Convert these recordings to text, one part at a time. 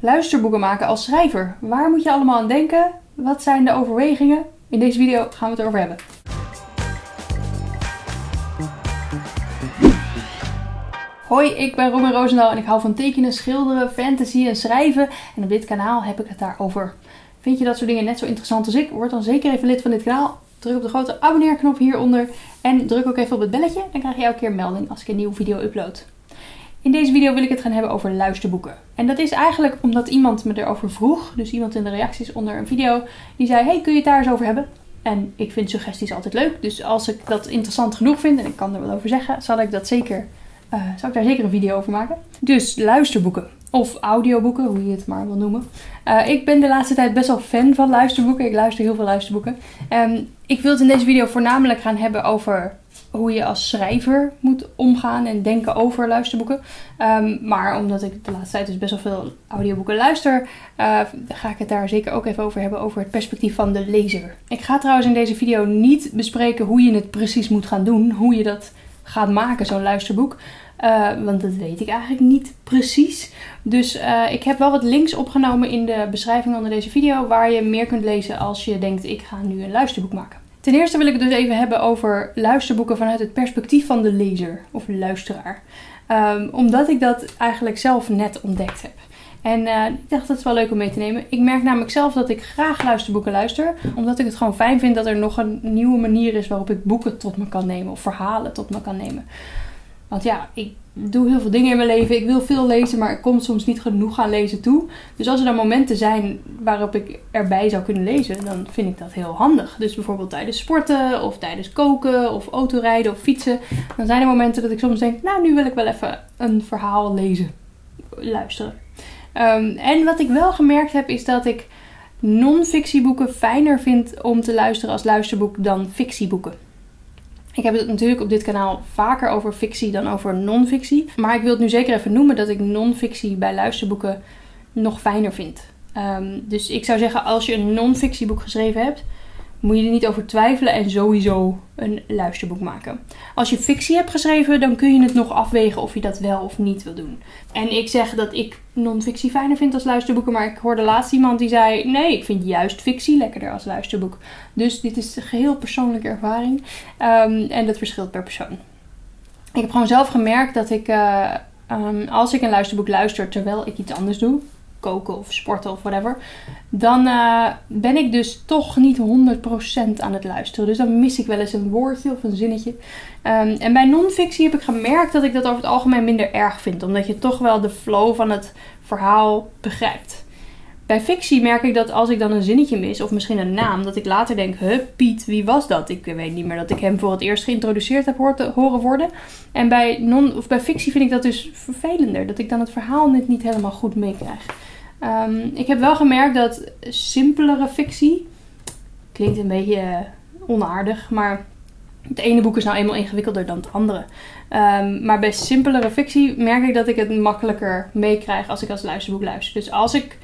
Luisterboeken maken als schrijver. Waar moet je allemaal aan denken? Wat zijn de overwegingen? In deze video gaan we het erover hebben. Hoi, ik ben Robin Roosendaal en ik hou van tekenen, schilderen, fantasy en schrijven. En op dit kanaal heb ik het daarover. Vind je dat soort dingen net zo interessant als ik? Word dan zeker even lid van dit kanaal. Druk op de grote abonneerknop hieronder. En druk ook even op het belletje. Dan krijg je elke keer een melding als ik een nieuwe video upload. In deze video wil ik het gaan hebben over luisterboeken. En dat is eigenlijk omdat iemand me erover vroeg. Dus iemand in de reacties onder een video. Die zei, hey, kun je het daar eens over hebben? En ik vind suggesties altijd leuk. Dus als ik dat interessant genoeg vind, en ik kan er wel over zeggen, zal ik daar zeker een video over maken. Dus luisterboeken. Of audioboeken, hoe je het maar wil noemen. Ik ben de laatste tijd best wel fan van luisterboeken. Ik luister heel veel luisterboeken. Ik wil het in deze video voornamelijk gaan hebben over hoe je als schrijver moet omgaan en denken over luisterboeken. Maar omdat ik de laatste tijd dus best wel veel audioboeken luister, ga ik het daar zeker ook even over hebben, over het perspectief van de lezer. Ik ga trouwens in deze video niet bespreken hoe je het precies moet gaan doen, hoe je dat gaat maken, zo'n luisterboek. Want dat weet ik eigenlijk niet precies. Dus ik heb wel wat links opgenomen in de beschrijving onder deze video, waar je meer kunt lezen als je denkt, ik ga nu een luisterboek maken. Ten eerste wil ik het dus even hebben over luisterboeken vanuit het perspectief van de lezer of luisteraar. Omdat ik dat eigenlijk zelf net ontdekt heb. En ik dacht dat is wel leuk om mee te nemen. Ik merk namelijk zelf dat ik graag luisterboeken luister. Omdat ik het gewoon fijn vind dat er nog een nieuwe manier is waarop ik boeken tot me kan nemen. Of verhalen tot me kan nemen. Want ja, ik doe heel veel dingen in mijn leven. Ik wil veel lezen, maar ik kom soms niet genoeg aan lezen toe. Dus als er dan momenten zijn waarop ik erbij zou kunnen lezen, dan vind ik dat heel handig. Dus bijvoorbeeld tijdens sporten, of tijdens koken, of autorijden, of fietsen. Dan zijn er momenten dat ik soms denk, nou, nu wil ik wel even een verhaal lezen. Luisteren. En wat ik wel gemerkt heb, is dat ik non-fictieboeken fijner vind om te luisteren als luisterboek dan fictieboeken. Ik heb het natuurlijk op dit kanaal vaker over fictie dan over non-fictie. Maar ik wil het nu zeker even noemen dat ik non-fictie bij luisterboeken nog fijner vind. Dus ik zou zeggen, als je een non-fictieboek geschreven hebt, moet je er niet over twijfelen en sowieso een luisterboek maken. Als je fictie hebt geschreven, dan kun je het nog afwegen of je dat wel of niet wil doen. En ik zeg dat ik non-fictie fijner vind als luisterboeken, maar ik hoorde laatst iemand die zei, nee, ik vind juist fictie lekkerder als luisterboek. Dus dit is een geheel persoonlijke ervaring en dat verschilt per persoon. Ik heb gewoon zelf gemerkt dat ik, als ik een luisterboek luister terwijl ik iets anders doe, koken of sporten of whatever, dan ben ik dus toch niet 100% aan het luisteren. Dus dan mis ik wel eens een woordje of een zinnetje. En bij non-fictie heb ik gemerkt dat ik dat over het algemeen minder erg vind, omdat je toch wel de flow van het verhaal begrijpt. Bij fictie merk ik dat als ik dan een zinnetje mis, of misschien een naam, dat ik later denk, Piet, wie was dat? Ik weet niet meer dat ik hem voor het eerst geïntroduceerd heb horen worden. En bij fictie vind ik dat dus vervelender, dat ik dan het verhaal net niet helemaal goed meekrijg. Ik heb wel gemerkt dat simpelere fictie, klinkt een beetje onaardig, maar het ene boek is nou eenmaal ingewikkelder dan het andere. Maar bij simpelere fictie merk ik dat ik het makkelijker meekrijg als ik als luisterboek luister. Dus als ik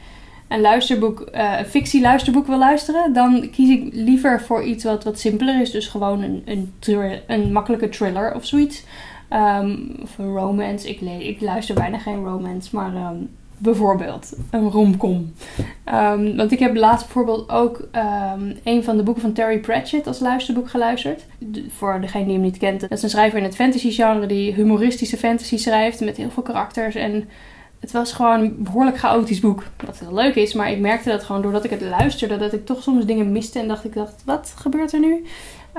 een fictie-luisterboek wil luisteren, dan kies ik liever voor iets wat simpeler is. Dus gewoon een makkelijke thriller of zoiets. Of een romance. Ik luister bijna geen romance, maar bijvoorbeeld een romcom. Want ik heb laatst bijvoorbeeld ook een van de boeken van Terry Pratchett als luisterboek geluisterd. Voor degene die hem niet kent. Dat is een schrijver in het fantasy genre die humoristische fantasy schrijft met heel veel karakters. En het was gewoon een behoorlijk chaotisch boek. Wat heel leuk is, maar ik merkte dat gewoon doordat ik het luisterde, dat ik toch soms dingen miste en dacht, wat gebeurt er nu?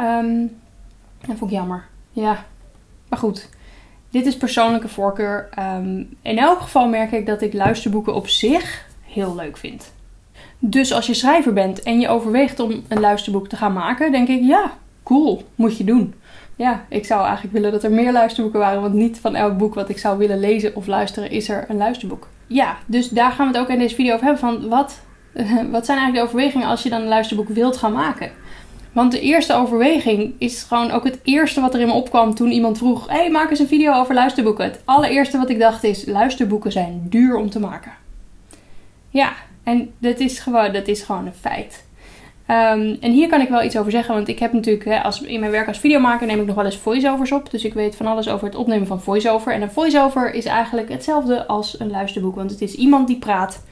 Dat vond ik jammer. Ja, maar goed. Dit is persoonlijke voorkeur. In elk geval merk ik dat ik luisterboeken op zich heel leuk vind. Dus als je schrijver bent en je overweegt om een luisterboek te gaan maken, denk ik, ja, cool, moet je doen. Ja, ik zou eigenlijk willen dat er meer luisterboeken waren, want niet van elk boek wat ik zou willen lezen of luisteren is er een luisterboek. Ja, dus daar gaan we het ook in deze video over hebben van wat zijn eigenlijk de overwegingen als je dan een luisterboek wilt gaan maken. Want de eerste overweging is gewoon ook het eerste wat er in me opkwam toen iemand vroeg, hey, maak eens een video over luisterboeken. Het allereerste wat ik dacht is, luisterboeken zijn duur om te maken. Ja, en dat is gewoon een feit. En hier kan ik wel iets over zeggen, want ik heb natuurlijk, in mijn werk als videomaker neem ik nog wel eens voice-overs op. Dus ik weet van alles over het opnemen van voice-over. En een voice-over is eigenlijk hetzelfde als een luisterboek, want het is iemand die praat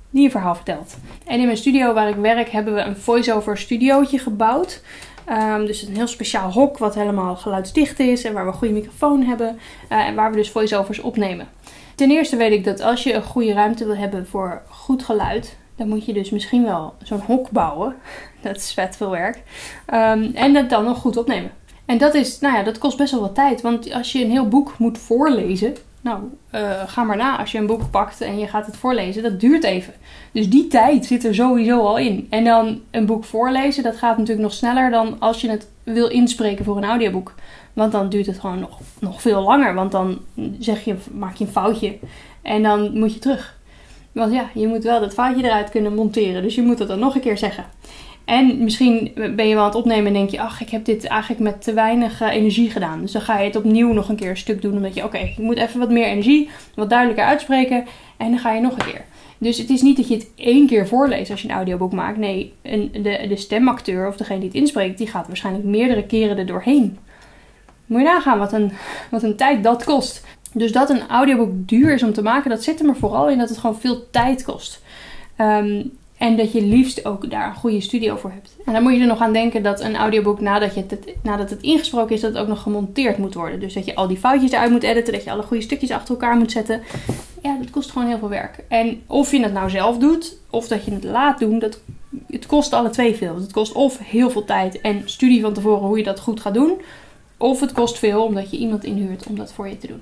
die een verhaal vertelt. En in mijn studio waar ik werk hebben we een voice-over studiootje gebouwd. Dus een heel speciaal hok wat helemaal geluidsdicht is en waar we een goede microfoon hebben. En waar we dus voice-overs opnemen. Ten eerste weet ik dat als je een goede ruimte wil hebben voor goed geluid, dan moet je dus misschien wel zo'n hok bouwen. Dat is vet veel werk. En dat dan nog goed opnemen. En dat kost best wel wat tijd. Want als je een heel boek moet voorlezen, ga maar na. Als je een boek pakt en je gaat het voorlezen, dat duurt even. Dus die tijd zit er sowieso al in. En dan een boek voorlezen, dat gaat natuurlijk nog sneller dan als je het wil inspreken voor een audioboek. Want dan duurt het gewoon nog veel langer. Want dan maak je een foutje en dan moet je terug. Want ja, je moet wel dat foutje eruit kunnen monteren. Dus je moet het dan nog een keer zeggen. En misschien ben je wel aan het opnemen en denk je, ach, ik heb dit eigenlijk met te weinig energie gedaan. Dus dan ga je het opnieuw nog een keer een stuk doen. Omdat je, ik moet even wat meer energie, wat duidelijker uitspreken. En dan ga je nog een keer. Dus het is niet dat je het 1 keer voorleest als je een audioboek maakt. Nee, de stemacteur of degene die het inspreekt, die gaat waarschijnlijk meerdere keren er doorheen. Moet je nagaan wat een tijd dat kost. Dus dat een audioboek duur is om te maken, dat zit er maar vooral in dat het gewoon veel tijd kost. En dat je liefst ook daar een goede studio voor hebt. En dan moet je er nog aan denken dat een audioboek nadat het ingesproken is, dat het ook nog gemonteerd moet worden. Dus dat je al die foutjes eruit moet editen, dat je alle goede stukjes achter elkaar moet zetten. Ja, dat kost gewoon heel veel werk. En of je het nou zelf doet, of dat je het laat doen, het kost alle twee veel. Het kost of heel veel tijd en studie van tevoren hoe je dat goed gaat doen. Of het kost veel omdat je iemand inhuurt om dat voor je te doen.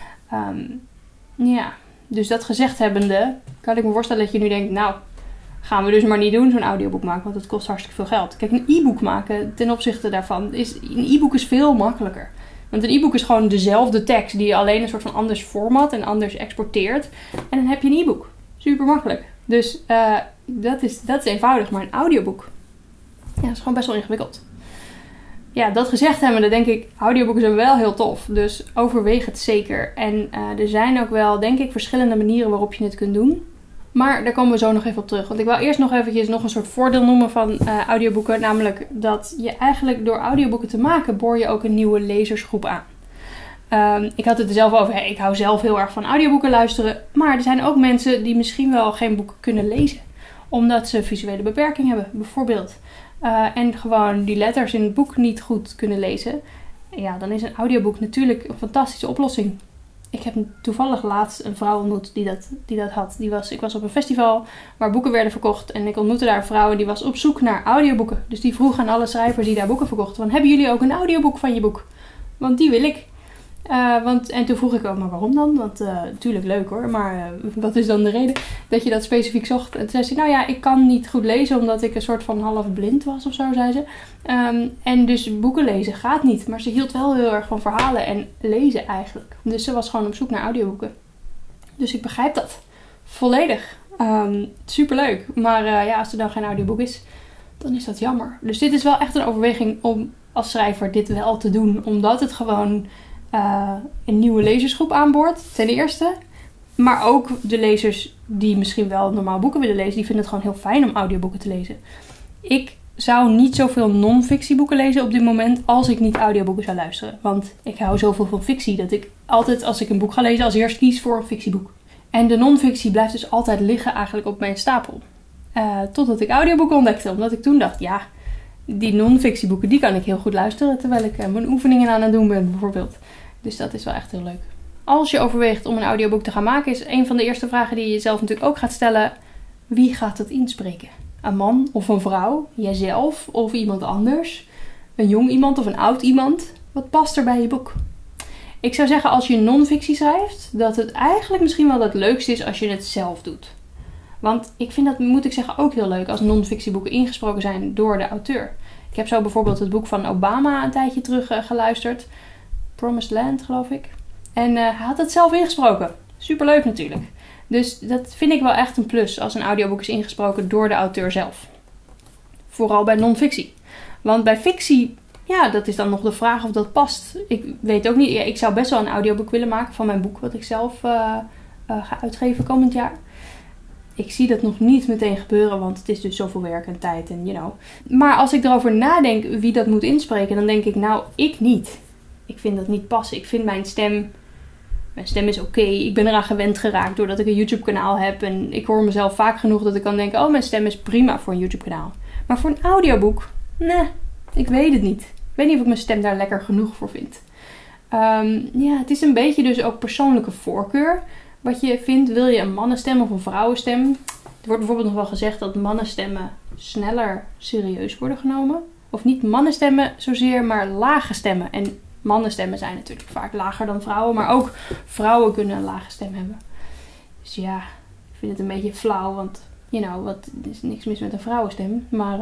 Dus dat gezegd hebbende, kan ik me voorstellen dat je nu denkt, gaan we dus maar niet doen, zo'n audioboek maken, want het kost hartstikke veel geld. Kijk, een e-book maken ten opzichte daarvan, een e-book is veel makkelijker. Want een e-book is gewoon dezelfde tekst die je alleen een soort van anders format en anders exporteert. En dan heb je een e-book. Super makkelijk. Dus dat is eenvoudig, maar een audioboek, dat is gewoon best wel ingewikkeld. Ja, dat gezegd hebben, dan denk ik, audioboeken zijn wel heel tof. Dus overweeg het zeker. En er zijn ook wel, denk ik, verschillende manieren waarop je het kunt doen. Maar daar komen we zo nog even op terug. Want ik wil eerst nog eventjes een soort voordeel noemen van audioboeken. Namelijk dat je eigenlijk door audioboeken te maken, boor je ook een nieuwe lezersgroep aan. Ik had het er zelf over. Ik hou zelf heel erg van audioboeken luisteren. Maar er zijn ook mensen die misschien wel geen boeken kunnen lezen. Omdat ze visuele beperking hebben, bijvoorbeeld. En gewoon die letters in het boek niet goed kunnen lezen. Ja, dan is een audioboek natuurlijk een fantastische oplossing. Ik heb toevallig laatst een vrouw ontmoet die dat had. Ik was op een festival waar boeken werden verkocht. En ik ontmoette daar een vrouw en die was op zoek naar audioboeken. Dus die vroeg aan alle schrijvers die daar boeken verkochten. Van, hebben jullie ook een audioboek van je boek? Want die wil ik. En toen vroeg ik ook, maar waarom dan? Want natuurlijk leuk hoor, maar wat is dan de reden dat je dat specifiek zocht? En toen zei ze, ik kan niet goed lezen omdat ik een soort van half blind was of zo, zei ze. En dus boeken lezen gaat niet, maar ze hield wel heel erg van verhalen en lezen eigenlijk. Dus ze was gewoon op zoek naar audioboeken. Dus ik begrijp dat volledig. Superleuk, maar als er dan geen audioboek is, dan is dat jammer. Dus dit is wel echt een overweging om als schrijver dit wel te doen, omdat het gewoon een nieuwe lezersgroep aanboort, ten eerste. Maar ook de lezers die misschien wel normaal boeken willen lezen, die vinden het gewoon heel fijn om audioboeken te lezen. Ik zou niet zoveel non-fictieboeken lezen op dit moment als ik niet audioboeken zou luisteren. Want ik hou zoveel van fictie dat ik altijd als ik een boek ga lezen als eerst kies voor een fictieboek. En de non-fictie blijft dus altijd liggen eigenlijk op mijn stapel. Totdat ik audioboeken ontdekte, omdat ik toen dacht, die non-fictieboeken die kan ik heel goed luisteren terwijl ik mijn oefeningen aan het doen ben bijvoorbeeld. Dus dat is wel echt heel leuk. Als je overweegt om een audioboek te gaan maken, is een van de eerste vragen die je jezelf natuurlijk ook gaat stellen: wie gaat het inspreken? Een man of een vrouw? Jijzelf of iemand anders? Een jong iemand of een oud iemand? Wat past er bij je boek? Ik zou zeggen, als je non-fictie schrijft, dat het eigenlijk misschien wel het leukste is als je het zelf doet. Want ik vind dat, moet ik zeggen, ook heel leuk als non-fictieboeken ingesproken zijn door de auteur. Ik heb zo bijvoorbeeld het boek van Obama een tijdje terug geluisterd. Promised Land, geloof ik. En hij had het zelf ingesproken. Superleuk natuurlijk. Dus dat vind ik wel echt een plus als een audioboek is ingesproken door de auteur zelf. Vooral bij non-fictie. Want bij fictie, dat is dan nog de vraag of dat past. Ik weet ook niet. Ik zou best wel een audioboek willen maken van mijn boek wat ik zelf ga uitgeven komend jaar. Ik zie dat nog niet meteen gebeuren, want het is dus zoveel werk en tijd en Maar als ik erover nadenk wie dat moet inspreken, dan denk ik, ik niet. Ik vind dat niet passen. Ik vind mijn stem Mijn stem is oké. Ik ben eraan gewend geraakt doordat ik een YouTube kanaal heb. En ik hoor mezelf vaak genoeg dat ik kan denken, oh, mijn stem is prima voor een YouTube kanaal. Maar voor een audioboek, nee, ik weet het niet. Ik weet niet of ik mijn stem daar lekker genoeg voor vind. Het is een beetje dus ook persoonlijke voorkeur. Wat je vindt, wil je een mannenstem of een vrouwenstem? Er wordt bijvoorbeeld nog wel gezegd dat mannenstemmen sneller serieus worden genomen. Of niet mannenstemmen zozeer, maar lage stemmen. En mannenstemmen zijn natuurlijk vaak lager dan vrouwen. Maar ook vrouwen kunnen een lage stem hebben. Dus ja, ik vind het een beetje flauw. Want, er is niks mis met een vrouwenstem. Maar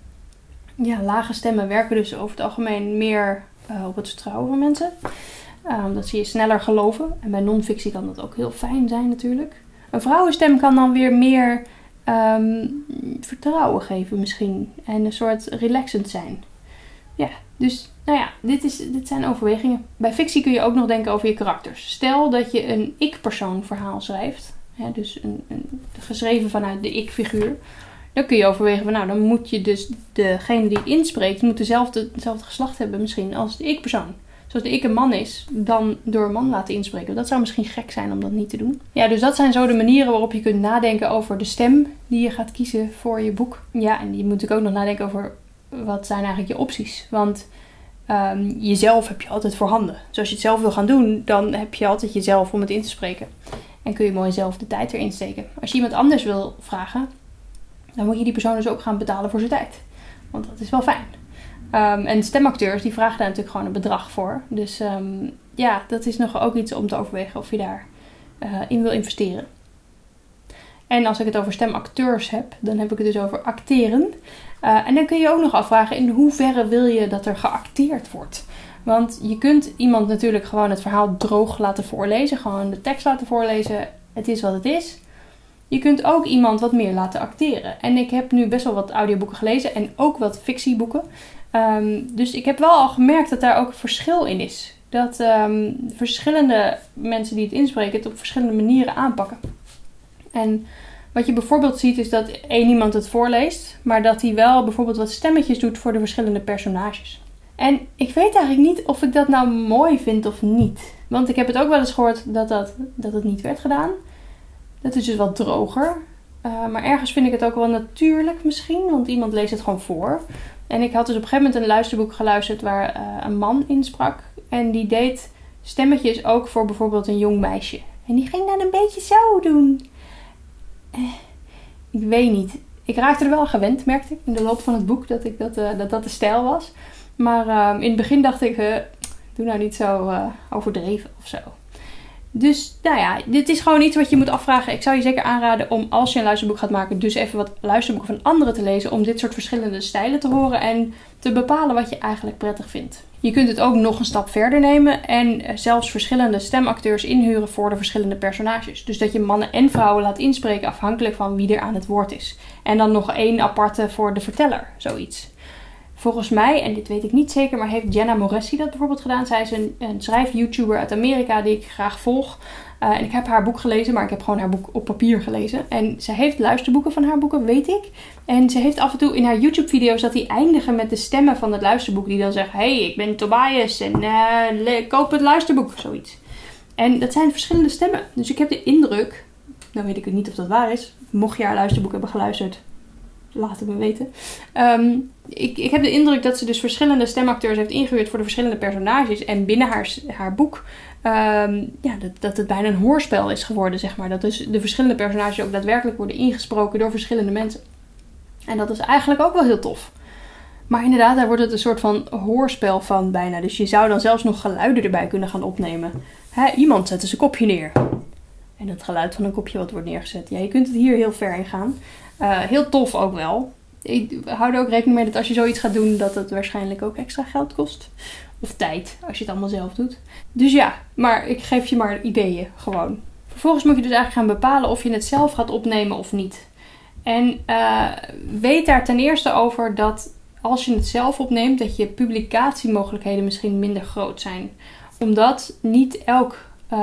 lage stemmen werken dus over het algemeen meer op het vertrouwen van mensen. Dat ze je sneller geloven. En bij non-fictie kan dat ook heel fijn zijn natuurlijk. Een vrouwenstem kan dan weer meer vertrouwen geven misschien. En een soort relaxend zijn. Ja, dus dit zijn overwegingen. Bij fictie kun je ook nog denken over je karakters. Stel dat je een ik-persoon verhaal schrijft. Ja, dus geschreven vanuit de ik-figuur. Dan kun je overwegen van dan moet je dus degene die inspreekt, moet hetzelfde geslacht hebben misschien als de ik-persoon. Zoals de ik een man is, dan door een man laten inspreken. Dat zou misschien gek zijn om dat niet te doen. Ja, dus dat zijn zo de manieren waarop je kunt nadenken over de stem die je gaat kiezen voor je boek. Ja, en je moet natuurlijk ook nog nadenken over wat zijn eigenlijk je opties. Want jezelf heb je altijd voorhanden. Dus als je het zelf wil gaan doen, dan heb je altijd jezelf om het in te spreken. En kun je mooi zelf de tijd erin steken. Als je iemand anders wil vragen, dan moet je die persoon dus ook gaan betalen voor zijn tijd. Want dat is wel fijn. En stemacteurs die vragen daar natuurlijk gewoon een bedrag voor. Dus dat is nog ook iets om te overwegen of je daar in wil investeren. En als ik het over stemacteurs heb, dan heb ik het dus over acteren. En dan kun je ook nog afvragen in hoeverre wil je dat er geacteerd wordt. Want je kunt iemand natuurlijk gewoon het verhaal droog laten voorlezen. Gewoon de tekst laten voorlezen. Het is wat het is. Je kunt ook iemand wat meer laten acteren. En ik heb nu best wel wat audioboeken gelezen en ook wat fictieboeken. Dus ik heb wel al gemerkt dat daar ook verschil in is. Dat verschillende mensen die het inspreken het op verschillende manieren aanpakken. En wat je bijvoorbeeld ziet is dat één iemand het voorleest, maar dat hij wel bijvoorbeeld wat stemmetjes doet voor de verschillende personages. En ik weet eigenlijk niet of ik dat nou mooi vind of niet. Want ik heb het ook wel eens gehoord dat het niet werd gedaan. Dat is dus wat droger. Maar ergens vind ik het ook wel natuurlijk misschien, want iemand leest het gewoon voor. En ik had dus op een gegeven moment een luisterboek geluisterd waar een man insprak. En die deed stemmetjes ook voor bijvoorbeeld een jong meisje. En die ging dan een beetje zo doen. Ik weet niet. Ik raakte er wel aan gewend, merkte ik in de loop van het boek, dat de stijl was. Maar in het begin dacht ik, doe nou niet zo overdreven of zo. Dus dit is gewoon iets wat je moet afvragen. Ik zou je zeker aanraden om als je een luisterboek gaat maken, dus even wat luisterboeken van anderen te lezen. Om dit soort verschillende stijlen te horen en te bepalen wat je eigenlijk prettig vindt. Je kunt het ook nog een stap verder nemen en zelfs verschillende stemacteurs inhuren voor de verschillende personages. Dus dat je mannen en vrouwen laat inspreken afhankelijk van wie er aan het woord is. En dan nog één aparte voor de verteller, zoiets. Volgens mij, en dit weet ik niet zeker, maar heeft Jenna Morassi dat bijvoorbeeld gedaan. Zij is een schrijf-YouTuber uit Amerika die ik graag volg. En ik heb haar boek gelezen, maar ik heb gewoon haar boek op papier gelezen. En ze heeft luisterboeken van haar boeken, weet ik. En ze heeft af en toe in haar YouTube-video's dat die eindigen met de stemmen van het luisterboek. Die dan zeggen, hey, ik ben Tobias en koop het luisterboek, zoiets. En dat zijn verschillende stemmen. Dus ik heb de indruk, nou weet ik het niet of dat waar is. Mocht je haar luisterboek hebben geluisterd, laat het me weten. Ik heb de indruk dat ze dus verschillende stemacteurs heeft ingehuurd voor de verschillende personages. En binnen haar boek, dat het bijna een hoorspel is geworden, zeg maar. Dat dus de verschillende personages ook daadwerkelijk worden ingesproken door verschillende mensen. En dat is eigenlijk ook wel heel tof. Maar inderdaad, daar wordt het een soort van hoorspel van bijna. Dus je zou dan zelfs nog geluiden erbij kunnen gaan opnemen. Iemand zet zijn kopje neer. En het geluid van een kopje wat wordt neergezet. Ja, je kunt het hier heel ver in gaan. Heel tof ook wel. Ik hou er ook rekening mee dat als je zoiets gaat doen, dat het waarschijnlijk ook extra geld kost. Of tijd, als je het allemaal zelf doet. Dus ja, maar ik geef je maar ideeën gewoon. Vervolgens moet je dus eigenlijk gaan bepalen of je het zelf gaat opnemen of niet. En weet daar ten eerste over dat als je het zelf opneemt, dat je publicatiemogelijkheden misschien minder groot zijn. Omdat niet elk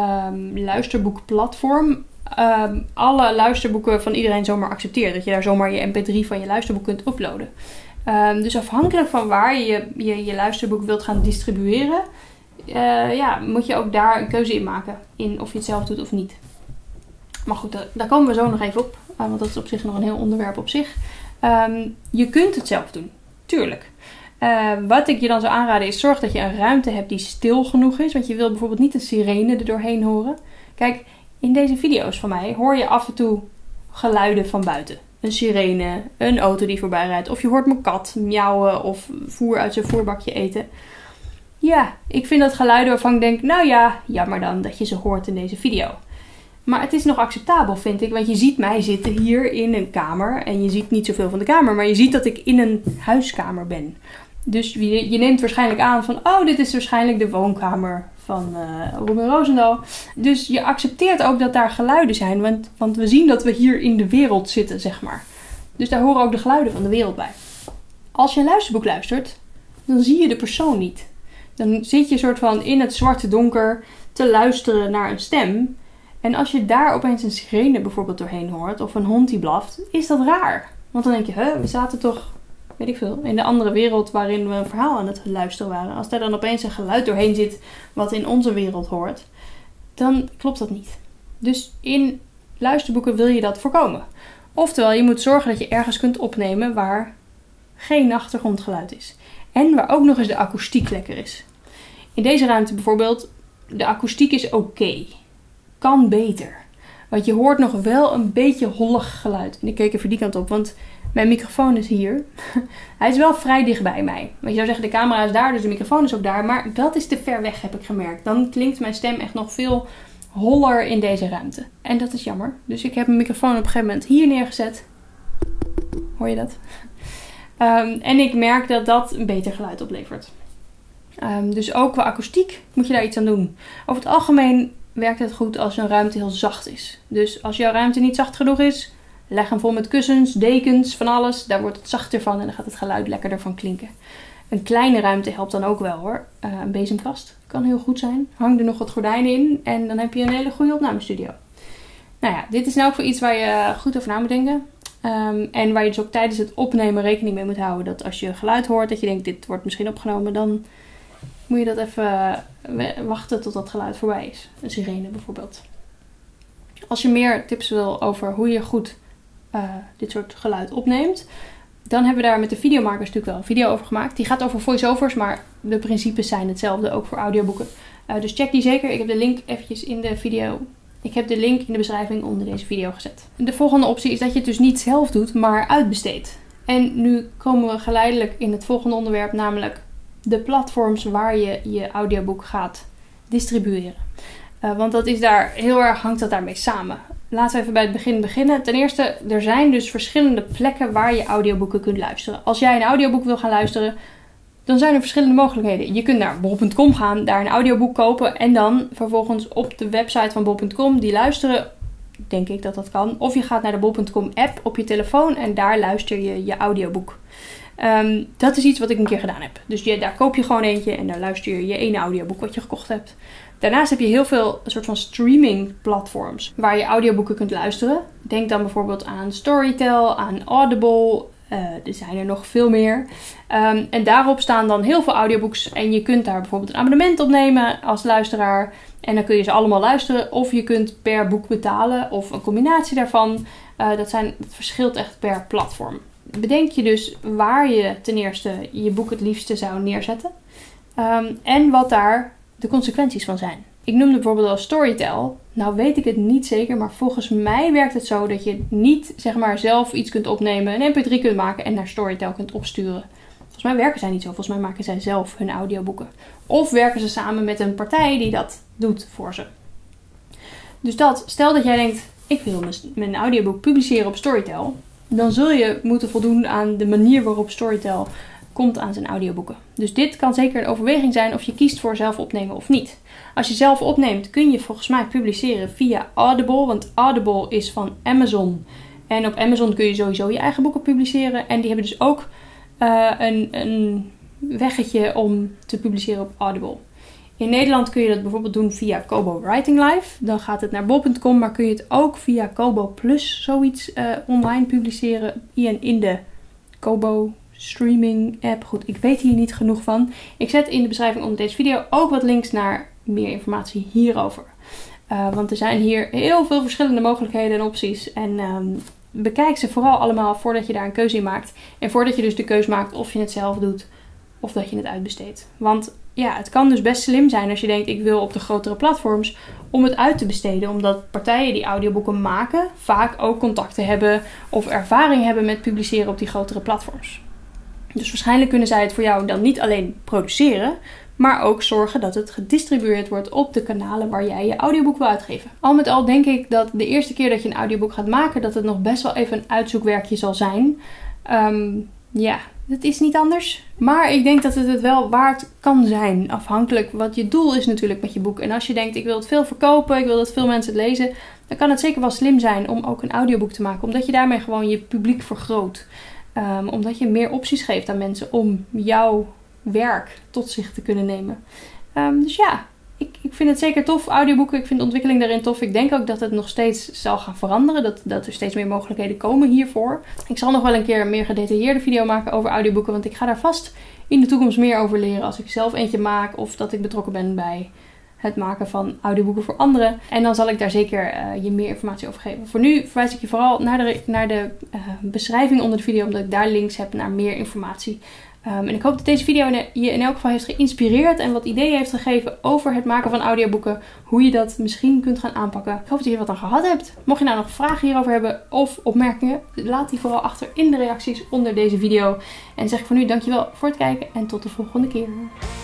luisterboekplatform alle luisterboeken van iedereen zomaar accepteert. Dat je daar zomaar je mp3 van je luisterboek kunt uploaden. Dus afhankelijk van waar je luisterboek wilt gaan distribueren, moet je ook daar een keuze in maken. In of je het zelf doet of niet. Maar goed, daar komen we zo nog even op. Want dat is op zich nog een heel onderwerp op zich. Je kunt het zelf doen. Tuurlijk. Wat ik je dan zou aanraden is zorg dat je een ruimte hebt die stil genoeg is. Want je wil bijvoorbeeld niet een sirene er doorheen horen. Kijk, in deze video's van mij hoor je af en toe geluiden van buiten. Een sirene, een auto die voorbij rijdt. Of je hoort mijn kat miauwen of voer uit zijn voerbakje eten. Ja, ik vind dat geluiden waarvan ik denk, nou ja, jammer dan dat je ze hoort in deze video. Maar het is nog acceptabel, vind ik. Want je ziet mij zitten hier in een kamer. En je ziet niet zoveel van de kamer. Maar je ziet dat ik in een huiskamer ben. Dus je neemt waarschijnlijk aan van, oh, dit is waarschijnlijk de woonkamer van Roem Roosendaal. Dus je accepteert ook dat daar geluiden zijn. Want we zien dat we hier in de wereld zitten, zeg maar. Dus daar horen ook de geluiden van de wereld bij. Als je een luisterboek luistert, dan zie je de persoon niet. Dan zit je soort van in het zwarte donker te luisteren naar een stem. En als je daar opeens een sirene bijvoorbeeld doorheen hoort, of een hond die blaft, is dat raar. Want dan denk je, we zaten toch, weet ik veel, in de andere wereld waarin we een verhaal aan het luisteren waren. Als daar dan opeens een geluid doorheen zit wat in onze wereld hoort, dan klopt dat niet. Dus in luisterboeken wil je dat voorkomen. Oftewel, je moet zorgen dat je ergens kunt opnemen waar geen achtergrondgeluid is. En waar ook nog eens de akoestiek lekker is. In deze ruimte bijvoorbeeld, de akoestiek is oké. Kan beter. Want je hoort nog wel een beetje hollig geluid. En ik keek even die kant op, want mijn microfoon is hier. Hij is wel vrij dichtbij mij. Want je zou zeggen, de camera is daar, dus de microfoon is ook daar. Maar dat is te ver weg, heb ik gemerkt. Dan klinkt mijn stem echt nog veel holler in deze ruimte. En dat is jammer. Dus ik heb mijn microfoon op een gegeven moment hier neergezet. Hoor je dat? En ik merk dat dat een beter geluid oplevert. Dus ook qua akoestiek moet je daar iets aan doen. Over het algemeen werkt het goed als een ruimte heel zacht is. Dus als jouw ruimte niet zacht genoeg is, leg hem vol met kussens, dekens, van alles. Daar wordt het zachter van en dan gaat het geluid lekkerder van klinken. Een kleine ruimte helpt dan ook wel hoor. Een bezemkast kan heel goed zijn. Hang er nog wat gordijnen in en dan heb je een hele goede opnamestudio. Nou ja, dit is nou ook voor iets waar je goed over na moet denken. En waar je dus ook tijdens het opnemen rekening mee moet houden. Dat als je geluid hoort, dat je denkt dit wordt misschien opgenomen, dan moet je dat even wachten tot dat geluid voorbij is. Een sirene bijvoorbeeld. Als je meer tips wil over hoe je goed dit soort geluid opneemt, dan hebben we daar met de videomakers natuurlijk wel een video over gemaakt. Die gaat over voice-overs, maar de principes zijn hetzelfde, ook voor audioboeken. Dus check die zeker. Ik heb de link eventjes in de video. Ik heb de link in de beschrijving onder deze video gezet. De volgende optie is dat je het dus niet zelf doet, maar uitbesteedt. En nu komen we geleidelijk in het volgende onderwerp, namelijk de platforms waar je je audioboek gaat distribueren. Want dat is daar heel erg, hangt dat daarmee samen. Laten we even bij het begin beginnen. Ten eerste, er zijn dus verschillende plekken waar je audioboeken kunt luisteren. Als jij een audioboek wil gaan luisteren, dan zijn er verschillende mogelijkheden. Je kunt naar bol.com gaan, daar een audioboek kopen en dan vervolgens op de website van bol.com die luisteren. Denk ik dat dat kan. Of je gaat naar de bol.com app op je telefoon en daar luister je je audioboek. Dat is iets wat ik een keer gedaan heb. Dus daar koop je gewoon eentje en daar luister je je ene audioboek wat je gekocht hebt. Daarnaast heb je heel veel soort van streaming platforms waar je audioboeken kunt luisteren. Denk dan bijvoorbeeld aan Storytel, aan Audible. Er zijn er nog veel meer. En daarop staan dan heel veel audiobooks. En je kunt daar bijvoorbeeld een abonnement op nemen als luisteraar. En dan kun je ze allemaal luisteren. Of je kunt per boek betalen of een combinatie daarvan. Dat verschilt echt per platform. Bedenk je dus waar je ten eerste je boek het liefste zou neerzetten. En wat daar de consequenties van zijn. Ik noemde bijvoorbeeld al Storytel. Nou weet ik het niet zeker, maar volgens mij werkt het zo dat je niet zeg maar zelf iets kunt opnemen, een mp3 kunt maken en naar Storytel kunt opsturen. Volgens mij werken zij niet zo. Volgens mij maken zij zelf hun audioboeken. Of werken ze samen met een partij die dat doet voor ze. Dus stel dat jij denkt, ik wil mijn audioboek publiceren op Storytel. Dan zul je moeten voldoen aan de manier waarop Storytel komt aan zijn audioboeken. Dus dit kan zeker een overweging zijn of je kiest voor zelf opnemen of niet. Als je zelf opneemt kun je volgens mij publiceren via Audible. Want Audible is van Amazon. En op Amazon kun je sowieso je eigen boeken publiceren. En die hebben dus ook een weggetje om te publiceren op Audible. In Nederland kun je dat bijvoorbeeld doen via Kobo Writing Live. Dan gaat het naar bol.com, maar kun je het ook via Kobo Plus zoiets online publiceren in de Kobo streaming app. Goed, ik weet hier niet genoeg van. Ik zet in de beschrijving onder deze video ook wat links naar meer informatie hierover. Want er zijn hier heel veel verschillende mogelijkheden en opties. En bekijk ze vooral allemaal voordat je daar een keuze in maakt. En voordat je dus de keuze maakt of je het zelf doet of dat je het uitbesteedt. Want ja, het kan dus best slim zijn als je denkt ik wil op de grotere platforms om het uit te besteden. Omdat partijen die audioboeken maken vaak ook contacten hebben of ervaring hebben met publiceren op die grotere platforms. Dus waarschijnlijk kunnen zij het voor jou dan niet alleen produceren, maar ook zorgen dat het gedistribueerd wordt op de kanalen waar jij je audioboek wil uitgeven. Al met al denk ik dat de eerste keer dat je een audioboek gaat maken, dat het nog best wel even een uitzoekwerkje zal zijn. Ja, het is niet anders. Maar ik denk dat het wel waard kan zijn. Afhankelijk wat je doel is natuurlijk met je boek. En als je denkt, ik wil het veel verkopen, ik wil dat veel mensen het lezen, dan kan het zeker wel slim zijn om ook een audioboek te maken. Omdat je daarmee gewoon je publiek vergroot. Omdat je meer opties geeft aan mensen om jouw werk tot zich te kunnen nemen. Dus ja, ik vind het zeker tof, audioboeken. Ik vind de ontwikkeling daarin tof. Ik denk ook dat het nog steeds zal gaan veranderen. Dat er steeds meer mogelijkheden komen hiervoor. Ik zal nog wel een keer een meer gedetailleerde video maken over audioboeken. Want ik ga daar vast in de toekomst meer over leren als ik zelf eentje maak. Of dat ik betrokken ben bij het maken van audioboeken voor anderen. En dan zal ik daar zeker je meer informatie over geven. Voor nu verwijs ik je vooral naar de beschrijving onder de video. Omdat ik daar links heb naar meer informatie. En ik hoop dat deze video je in elk geval heeft geïnspireerd en wat ideeën heeft gegeven over het maken van audioboeken. Hoe je dat misschien kunt gaan aanpakken. Ik hoop dat je er wat aan gehad hebt. Mocht je nou nog vragen hierover hebben of opmerkingen, laat die vooral achter in de reacties onder deze video. En zeg ik voor nu dankjewel voor het kijken en tot de volgende keer.